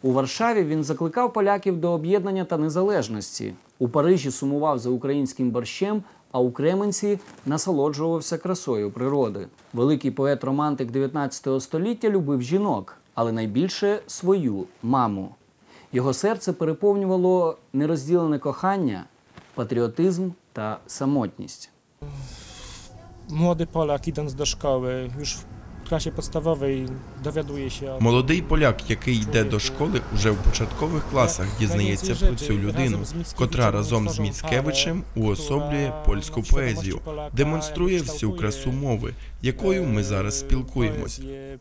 У Варшаві він закликав поляків до об'єднання та незалежності. У Парижі сумував за українським борщем, а у Кременці насолоджувався красою природи. Великий поет-романтик 19 століття любив жінок, але найбільше свою маму. Його серце переповнювало нерозділене кохання, патріотизм та самотність. Młody Polak, idąc do szkoły, już w klasie podstawowej dowiaduje się o... Молодий поляк, який йде до школи, уже в початкових класах дізнається про цю людину, котра разом з Міцкевичем уособлює польську поезію, демонструє всю красу мови, якою ми зараз спілкуємось.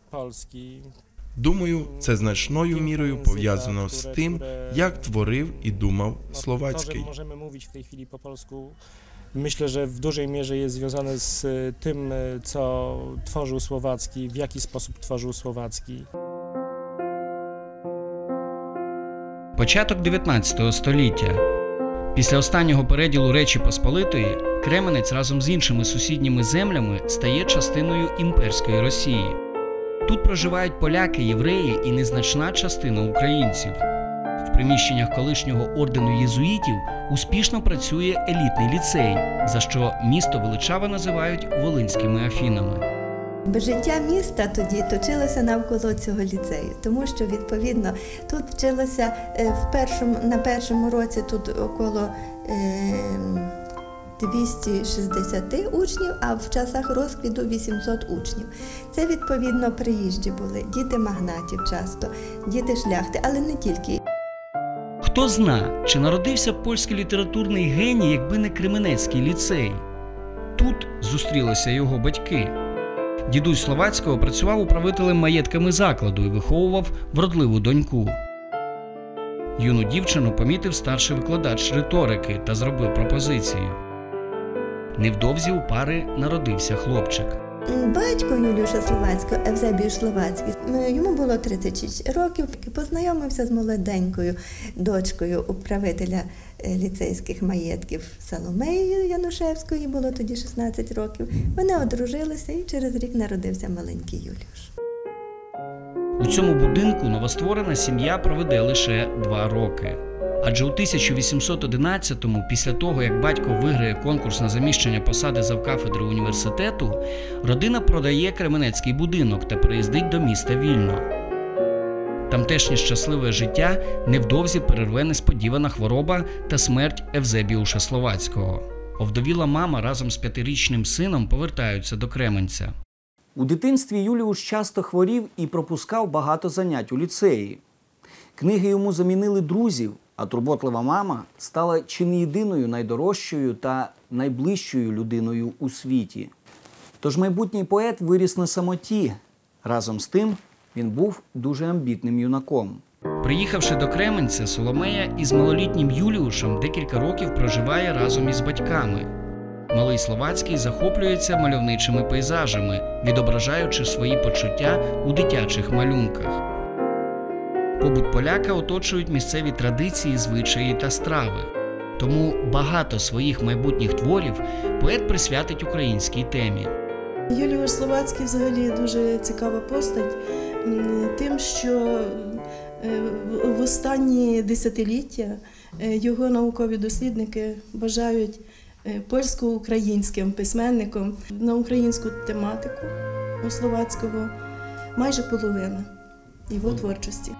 Думаю, це значною мірою пов'язано з тим, як творив і думав Словацький. Myślę, że w dużej mierze jest związane z tym, co tworzył Słowacki, w jaki sposób tworzył Słowacki. Початок 19 століття. Після останнього переділу Речі Посполитої Кременець разом з іншими сусідніми землями стає частиною імперської Росії. Тут проживають поляки, євреї і незначна частина українців. В приміщеннях колишнього ордену єзуїтів успішно працює елітний ліцей, за що місто величаво називають Волинськими Афінами. Життя міста тоді точилося навколо цього ліцею, тому що, відповідно, тут вчилося на першому році тут около 260 учнів, а в часах розквіту 800 учнів. Це, відповідно, приїжджі були, діти магнатів часто, діти шляхти, але не тільки. Хто зна, чи народився польський літературний геній, якби не Кременецький ліцей? Тут зустрілися його батьки. Дідусь Словацького працював управителем маєтками закладу і виховував вродливу доньку. Юну дівчину помітив старший викладач риторики та зробив пропозицію. Невдовзі у пари народився хлопчик. Батько Юліуша Словацького, Евзебіюш Словацький, йому було 36 років, познайомився з молоденькою дочкою управителя ліцейських маєтків Соломеєю Янушевською, їй було тоді 16 років. Вони одружилися і через рік народився маленький Юліуш. У цьому будинку новостворена сім'я проведе лише 2 роки. Адже у 1811-му, після того, як батько виграє конкурс на заміщення посади завкафедри університету, родина продає Кременецький будинок та переїздить до міста Вільно. Тамтешнє щасливе життя невдовзі перерве несподівана хвороба та смерть Евзебіуша Словацького. Овдовіла мама разом з 5-річним сином повертаються до Кременця. У дитинстві Юліуш часто хворів і пропускав багато занять у ліцеї. Книги йому замінили друзів, а турботлива мама стала чи не єдиною найдорожчою та найближчою людиною у світі. Тож майбутній поет виріс на самоті. Разом з тим, він був дуже амбітним юнаком. Приїхавши до Кременця, Соломея із малолітнім Юліушем декілька років проживає разом із батьками. Малий Словацький захоплюється мальовничими пейзажами, відображаючи свої почуття у дитячих малюнках. Побут поляка оточують місцеві традиції, звичаї та страви. Тому багато своїх майбутніх творів поет присвятить українській темі. Юліуш Словацький взагалі дуже цікава постать тим, що в останні десятиліття його наукові дослідники вважають польсько-українським письменником. На українську тематику у Словацького майже половина його творчості.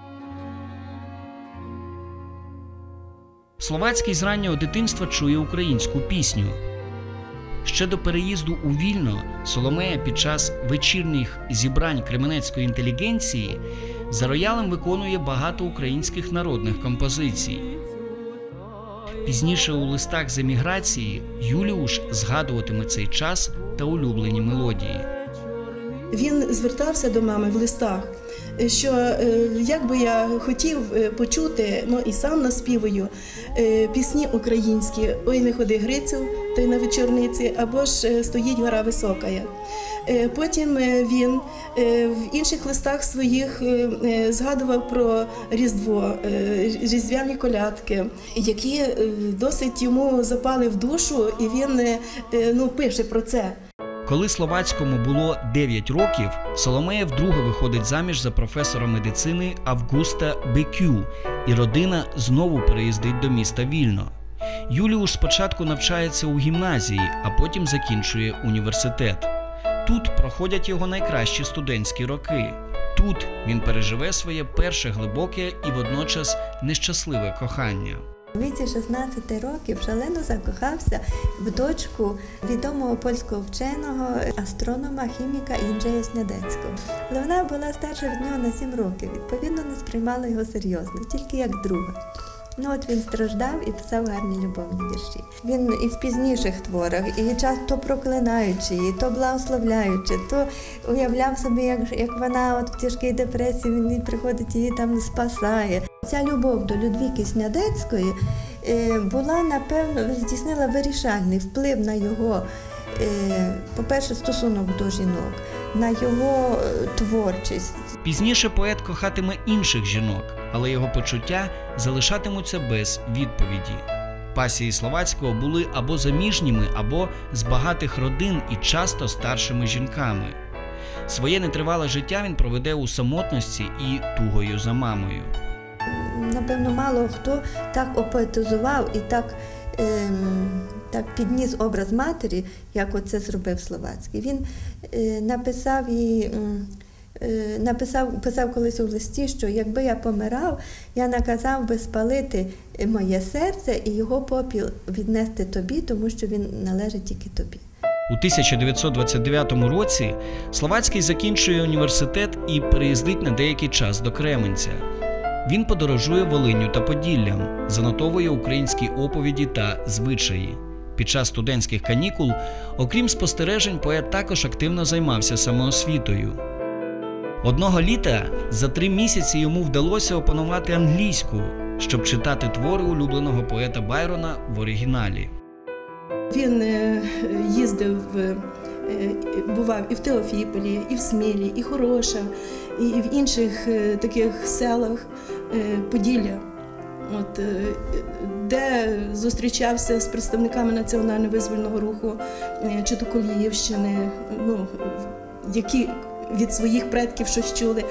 Словацький з раннього дитинства чує українську пісню. Ще до переїзду у Вільно Соломея під час вечірніх зібрань кременецької інтелігенції за роялем виконує багато українських народних композицій. Пізніше у листах з еміграції Юліуш згадуватиме цей час та улюблені мелодії. Він звертався до мами в листах, що як би я хотів почути, і сам наспівую, пісні українські «Ой, не ходи, Грицю, та й на вечорниці» або ж «Стоїть гора високая». Потім він в інших листах своїх згадував про Різдво, різдвяні колядки, які досить йому запали в душу, і він пише про це. Коли Словацькому було 9 років, Соломея вдруге виходить заміж за професора медицини Августа Бекю, і родина знову переїздить до міста Вільно. Юліуш спочатку навчається у гімназії, а потім закінчує університет. Тут проходять його найкращі студентські роки. Тут він переживе своє перше глибоке і водночас нещасливе кохання. У віці 16 років шалено закохався в дочку відомого польського вченого, астронома, хіміка Єнджея Снядецького. Але вона була старша від нього на 7 років, відповідно не сприймала його серйозно, тільки як друга. От він страждав і писав гарні любовні вірші. Він і в пізніших творах, і часто проклинаючи її, то благословляючи, то уявляв собі, як вона от в тяжкій депресії, він приходить і її там спасає. Ця любов до Людвіки Снядецької була, напевно, здійснила вирішальний вплив на його, по-перше, стосунок до жінок, на його творчість. Пізніше поет кохатиме інших жінок, але його почуття залишатимуться без відповіді. Пасії Словацького були або заміжніми, або з багатих родин і часто старшими жінками. Своє нетривале життя він проведе у самотності і тугою за мамою. Напевно, мало хто так опоетизував і так підніс образ матері, як оце зробив Словацький. Він писав колись у листі, що якби я помирав, я наказав би спалити моє серце і його попіл віднести тобі, тому що він належить тільки тобі. У 1929 році Словацький закінчує університет і переїздить на деякий час до Кременця. Він подорожує Волинню та Поділлям, занотовує українські оповіді та звичаї. Під час студентських канікул, окрім спостережень, поет також активно займався самоосвітою. Одного літа за 3 місяці йому вдалося опанувати англійську, щоб читати твори улюбленого поета Байрона в оригіналі. Він їздив, бував і в Теофіполі, і в Смілі, і Хороша, і в інших таких селах Поділля, де зустрічався з представниками національно-визвольного руху чи то Коліївщини, які від своїх предків щось чули,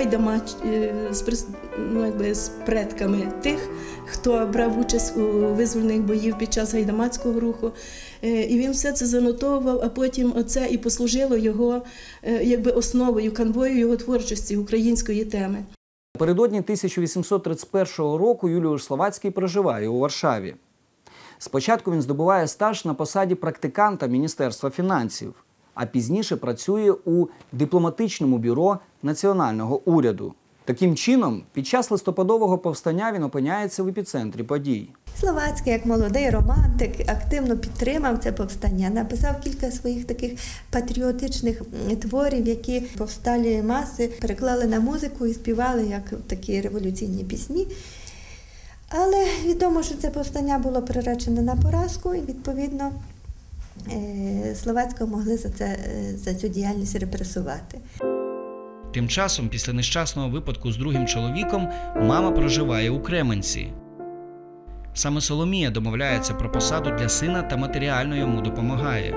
з предками тих, хто брав участь у визвольних боїв під час гайдамацького руху. І він все це занотовував, а потім оце і послужило його основою, канвою його творчості, української теми. Напередодні 1831 року Юліуш Словацький проживає у Варшаві. Спочатку він здобуває стаж на посаді практиканта Міністерства фінансів, а пізніше працює у дипломатичному бюро національного уряду. Таким чином, під час листопадового повстання він опиняється в епіцентрі подій. Словацький, як молодий романтик, активно підтримав це повстання, написав кілька своїх таких патріотичних творів, які повсталі маси переклали на музику і співали як такі революційні пісні. Але відомо, що це повстання було приречене на поразку, і відповідно Словацького могли за цю діяльність репресувати. Тим часом, після нещасного випадку з другим чоловіком, мама проживає у Кременці. Саме Соломія домовляється про посаду для сина та матеріально йому допомагає.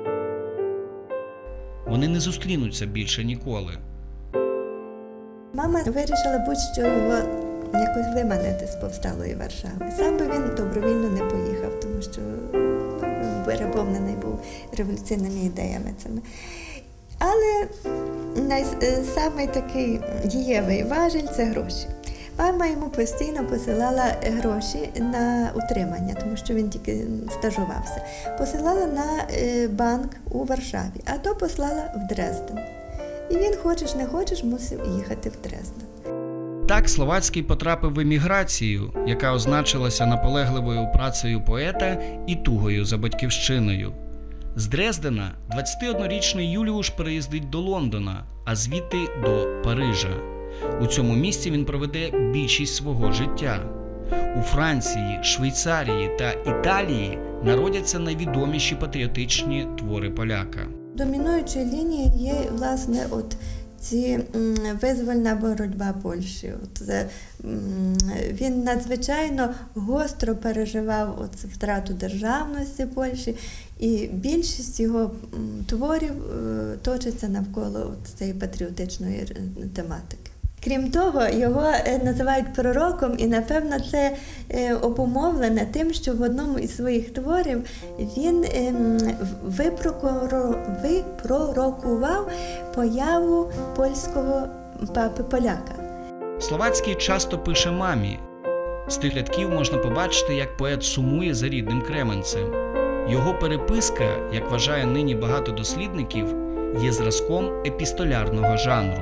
Вони не зустрінуться більше ніколи. Мама вирішила будь-що його якось виманити з повсталої Варшави. Сам би він добровільно не поїхав, тому що переповнений був революційними ідеями цими. Але найсамий такий дієвий важіль – це гроші. Мама йому постійно посилала гроші на утримання, тому що він тільки стажувався. Посилала на банк у Варшаві, а то послала в Дрезден. І він, хочеш не хочеш, мусив їхати в Дрезден. Так Словацький потрапив в еміграцію, яка означилася наполегливою працею поета і тугою за батьківщиною. З Дрездена 21-річний Юліуш переїздить до Лондона, а звідти до Парижа. У цьому місці він проведе більшість свого життя. У Франції, Швейцарії та Італії народяться найвідоміші патріотичні твори поляка. Домінуючою лінією є, власне, визвольна боротьба Польщі. Він надзвичайно гостро переживав втрату державності Польщі, і більшість його творів точиться навколо цієї патріотичної тематики. Крім того, його називають пророком, і, напевно, це обумовлене тим, що в одному із своїх творів він випророкував появу польського папи-поляка. Словацький часто пише мамі. З тих рядків можна побачити, як поет сумує за рідним Кременцем. Його переписка, як вважає нині багато дослідників, є зразком епістолярного жанру.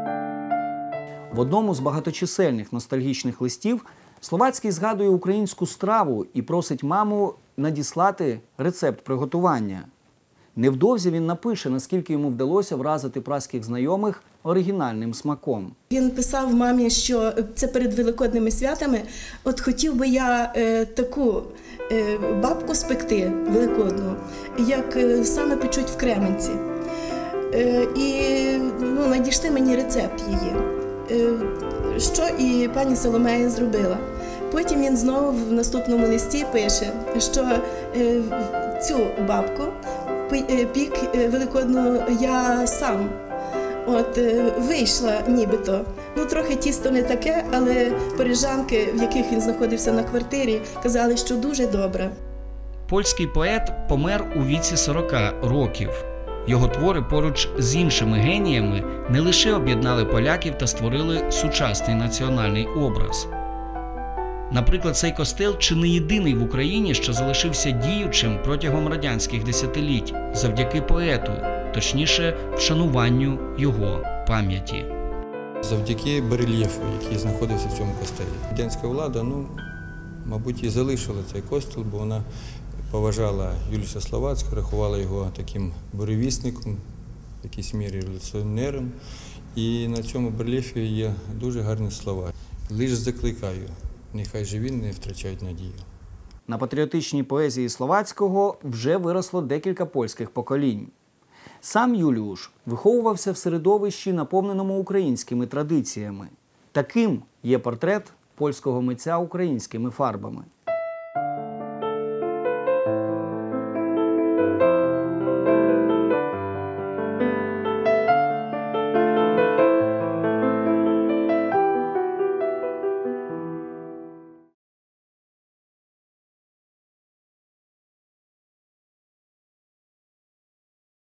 В одному з багаточисельних ностальгічних листів Словацький згадує українську страву і просить маму надіслати рецепт приготування. Невдовзі він напише, наскільки йому вдалося вразити праських знайомих оригінальним смаком. Він писав мамі, що це перед Великодними святами, от хотів би я таку бабку спекти великодну, як саме печуть в Кременці. І надійшли мені рецепт її, що і пані Соломея зробила. Потім він знову в наступному листі пише, що цю бабку пік великодну я сам. От вийшла нібито. Трохи тісто не таке, але парижанки, в яких він знаходився на квартирі, казали, що дуже добре. Польський поет помер у віці 40 років. Його твори поруч з іншими геніями не лише об'єднали поляків та створили сучасний національний образ. Наприклад, цей костел чи не єдиний в Україні, що залишився діючим протягом радянських десятиліть завдяки поету, точніше, вшануванню його пам'яті. Завдяки барельєфу, який знаходився в цьому костелі. Радянська влада, мабуть, і залишила цей костел, бо вона поважала Юліуса Словацького, рахувала його таким буревісником, в якійсь мірі революціонером. І на цьому барельєфі є дуже гарні слова. «Лиш закликаю, нехай живі не втрачають надію». На патріотичній поезії Словацького вже виросло декілька польських поколінь. Сам Юліуш виховувався в середовищі, наповненому українськими традиціями. Таким є портрет польського митця українськими фарбами.